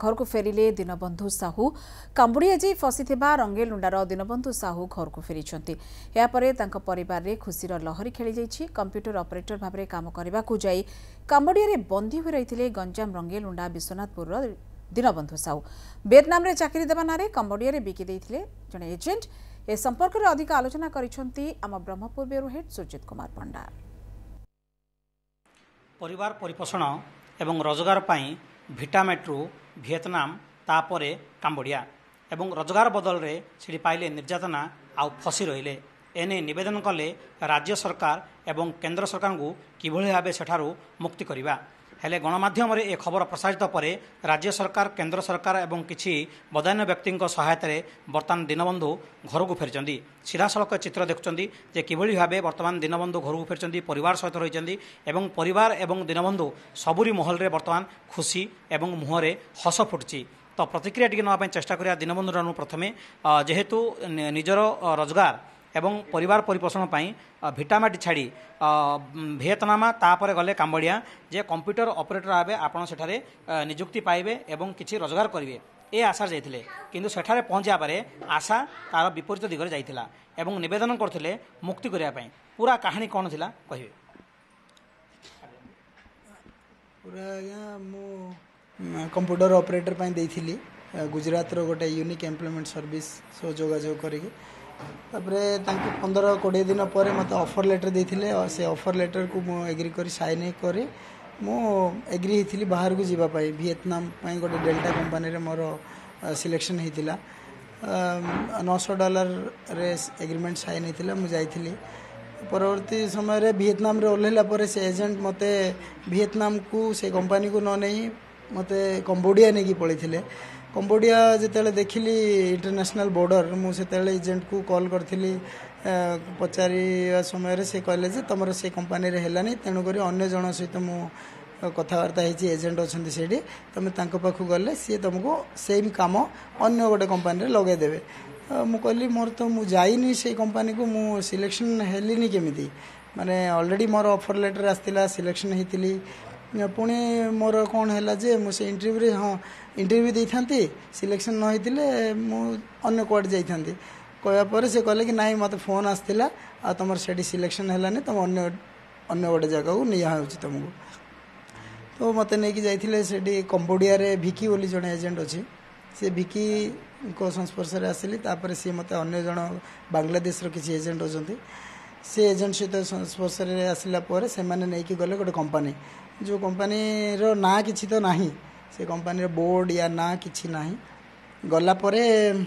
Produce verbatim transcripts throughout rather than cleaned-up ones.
घर को फेरिले दीनबंधु साहू कांबुड़िया जी फसी रंगेलुंडार दीनबंधु साहू घर को फेरी परिवार में खुशीर लहरी खेली जाइछि। कंप्यूटर ऑपरेटर भाव में काम करने को जाई कांबुड़िया बंदी हुई रही गंजाम रंगेलुंडा विश्वनाथपुर दीनबंधु साहू वियतनाम रे चाकरी देवा नारे कंबोडिया बिकी देइथिले जने एजेंट। ए संपर्क में अधिक आलोचना करिसेंती आम ब्रह्मपुर ब्यूरो हेड सुरजित कुमार पंडा। परिवार परिपोषण एवं रोजगार पाई भिटामेट्रू वियतनाम तापरे कांबोडिया एवं रोजगार बदल रे सेठी पाइले निर्यातना आउ फसी रहिले। एने निवेदन कले राज्य सरकार एवं केंद्र सरकार को किभଳି भाबे सेठारु मुक्ति करिबा। हेले गणमाध्यम रे ए खबर प्रसारित पर राज्य सरकार केंद्र सरकार एवं किछि बदान्य व्यक्ति सहायता बर्तमान दीनबंधु घर को फेरी सीधासलख चित्र देखुं जे किभଳି भाबे बर्तमान दीनबंधु घर को फेरी परिवार सहित रही एवं परिवार एवं दीनबंधु सबुरी महल रे बर्तमान खुशी एवं मुहरे हस फुटुची। तो प्रतिक्रिया टिके नवा चेष्टा करिया दीनबंधु प्रथमे जेहेतु निजर रोजगार एवं परिवार परिपोषण पाई भिटामाटी छाड़ी वियतनाम तापर गले कांबोडिया जे कंप्यूटर ऑपरेटर भावे आपण सेठारे नियुक्ति पाइबे एवं किछि रोजगार करिवे ए आशा जाइथिले किंतु सेठारे पहुंचा पारे आशा तार विपरीत दिगरे जाइथिला एवं निवेदन करथिले मुक्ति करिया पाई। पूरा कहानी कोन थिला कहिबे? पूरा या मो कंप्यूटर ऑपरेटर पाई देइथिली गुजरात रो गोटे यूनिक एम्प्लॉयमेंट सर्विस सो जोगाजोग करिके तापरे तांके पंद्रह कोड़े दिन पर मत ऑफर लेटर देथिले और से ऑफर लेटर को मो एग्री करी साइन करे मो एग्री हिथिली बाहर को जीवा पाई वियतनाम पाई गोटे डेल्टा कंपनी रे मोर सिलेक्शन हिथिला नौ सौ डॉलर रे एग्रीमेंट साइन हिथिला मु जाइथिली। परवर्ती समय रे वियतनाम रे ओल्हेला पर से एजेंट मते वियतनाम को से कंपनी को न नहीं मते कंबोडिया ने की पळिथिले। कंबोडिया जिते देखिली इंटरनेशनल बॉर्डर मुझे एजेंट को कॉल करी पचार समय से कहले जे तुम से कंपनी है तेणुक अन्य जन सहित मु कथबार्ता होती एजेंट अच्छा से तुम पाखक गले सी तुमको सेम कम अन्य गोटे कंपनी लगेदेवे। मु कहली मोर तो मु जाइनी से कंपनी को मु सिलेक्शन हेलिनी केमिति माने ऑलरेडी मोर ऑफर लेटर आसला सिलेक्शन होती पुणी मोर कौन है जे मुझे इंटरव्यू हाँ इंटरव्यू दे था सिलेक्शन न होते मुझे कौट जाती कहपर से कहले कि नाई मत फोन आसला आ तुम से सिलेक्शन है तुम अन्य अन्य गोटे जगह को निया तुमको। तो मत नहीं जाइए से कंबोडिया रे भिकी बोली जड़े एजेंट अच्छी से भिकी को संस्पर्श आसली तापर सी मत अन्य जन बांग्लादेश किसी एजेंट अच्छा से एजेंट सहित संस्पर्श आसला से नहीं गले गोटे कंपनी जो कंपनी रो ना किछि तो नाही से कंपनी रो बोर्ड या ना किछि नाही गला परे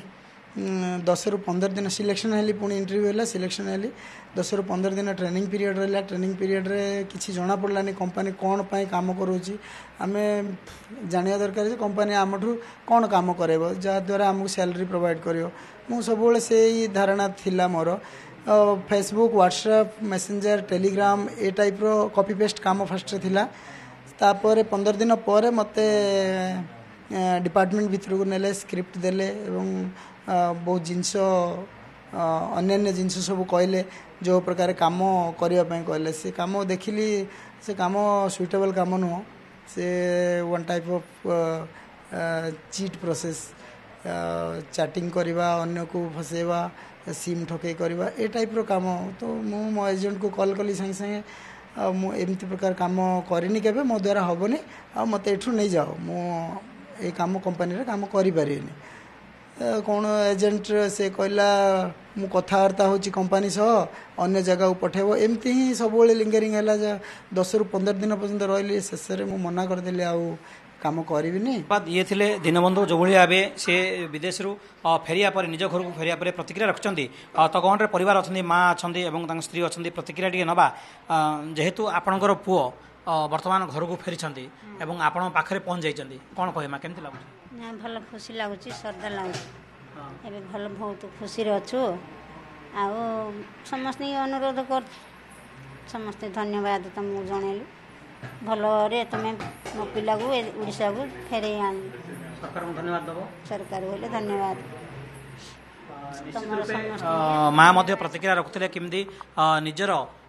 दस रु पंद्रह दिन सिलेक्शन हेली पुणी इंटरव्यू है सिलेक्शन हेली दस रु पंद्रह दिन ट्रेनिंग पीरियड रहा ट्रेनिंग पीरियड रे किछि जना पड़लानी कंपनी कौन पाई काम करूची आमे जानिया दरकार जे कंपनी आमठू कौन काम करेबो जद्वारा आमको सैलरी प्रोवाइड करियो। मु सबुले से ही धारणा थिला मोर फेसबुक व्हाट्सएप मैसेंजर टेलीग्राम ए टाइप रो कॉपी पेस्ट काम फास्ट थिला। तापर पंद्रह दिन पर मते डिपार्टमेंट भितर को नेले स्क्रिप्ट देले एवं बहुत जिनस अन्य जिनस सब कहले जो प्रकार काम करने कहले से काम देखिली से काम सुइटेबल काम नुह से one type of cheat process chatting करवा अन्य को फसेवा सिम ठके करवा ए टाइप रो काम। तो मु मो एजेंट को कॉल कली संगे संगे एमती प्रकार काम करनी के मो द्वारा हेनी आ मत एठू नहीं जाओ मु ए काम कंपनी रे काम करि परिनी कौन एजेंट से कहला मु कथबार्ता होची कंपनी सह अन्य जगह को पठेबो एमती ही सब लिंगरिंग है दस रु पंद्रह दिन पर्यंत रही शेष में मु मना करदेली आउ काम करिबिनी। बात ये थिले दीनबंधु जो भाई भावे से विदेश रु फेरिया पर निज घर को फेरिया पर प्रतिक्रिया रखुंती तो कौन रे परिवार अच्छा माँ अच्छा स्त्री अच्छा प्रतिक्रिया टी नवा जेहेतु आपणकर पुओ वर्तमान घर को फेरी एवं आपण पाखे पहुँच जाइए कौन कहे माँ केमती लगुच? भल खुशी लगुच श्रद्धा लगुच ए भल बहुत खुशी अच्छु आ समस्त अनुरोध कर समस्त धन्यवाद तुमको जनइलु भल रे तुम मो पिला को ओडिशा को फेरे आन सरकार को धन्यवाद दबो सरकार बोले धन्यवाद। माँ प्रतिक्रिया रखुले केमती निजर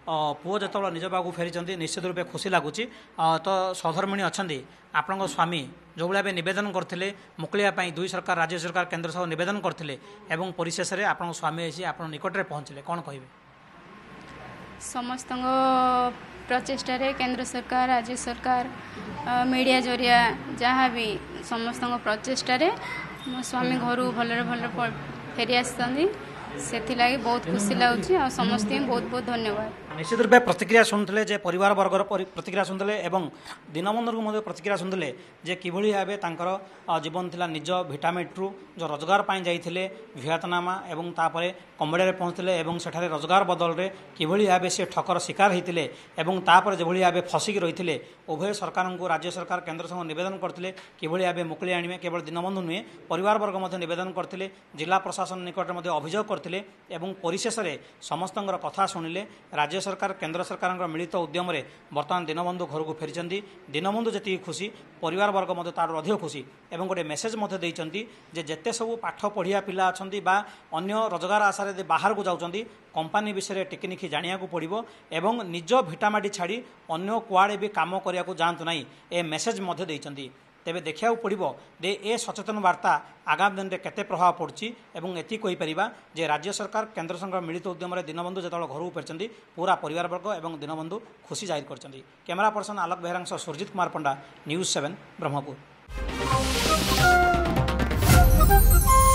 पुओ जो निज पाक फेरी निश्चित रूपे खुशी लगुच तो सहधर्मिणी अच्छा आपण स्वामी जो भाई नवेदन करते मुकुलिया दुई सरकार राज्य सरकार केन्द्र सब नवेदन करते परिशेष में आप स्वामी आसी आप निकट में पहुँचले कौन कहे समस्त प्रचेषा केंद्र सरकार राज्य सरकार मीडिया जरिया जहाँ भी समस्त प्रचेषा मो स्वामी घर भल भल फेरी आसी से बहुत खुशी लगुच समस्त बहुत बहुत धन्यवाद। निश्चित रूपे प्रतिक्रिया शुणुले जे परिवार वर्गर प्रतिक्रिया शुणुले एवं दीनबंधु को प्रतिक्रिया शुणुले जे किभली भावे तांकर जीवन थिला निज भिटामेट्रु जो रोजगार पाई जाइथिले भियतनाम एवं तापरे कंबोडिया पहुँचले एवं सेठारे रोजगार बदल रे किभली भावे से ठकर शिकार होते एवं तापर जेभली भावे फसिक रही उभय सरकार को राज्य सरकार केन्द्र संग निवेदन करते किभली भावे मुकुली आनिबे केवल दीनबंधु नुहे परिवार वर्ग मध्य निवेदन करते जिला प्रशासन निकट में अभियोग करते एवं परिशेष में समस्त कथा शुणिले राज्य सरकार केन्द्र सरकार मिलित उद्यम बर्तमान दीनबंधु घर को फेरी दीनबंधु जी खुशी परिवार वर्ग मध्य तार अधिक खुशी एवं गोटे मेसेज जे जेते सब पाठ पढ़िया पिला अच्छा अन्य रोजगार आशार बाहर को जाऊँच कंपानी विषय टेक्निक जाना पड़ो एवं निज भिटामाटी छाड़ी अन्य कुआड़े भी कम करने को जातु ना ए मेसेज तेबे देखा पड़ो जे ए सचेतन वार्ता आगामी दिन में केते प्रभाव पड़ुछि एवं एति कहि परिबा जे राज्य सरकार केन्द्र सरकार मिलित उद्यम दीनबंधु जो घर को फेरी पूरा परिवार वर्ग एवं दीनबंधु खुशी जाहिर कर camera person Alok Behera Surajit Kumar Panda news seven Brahmapur.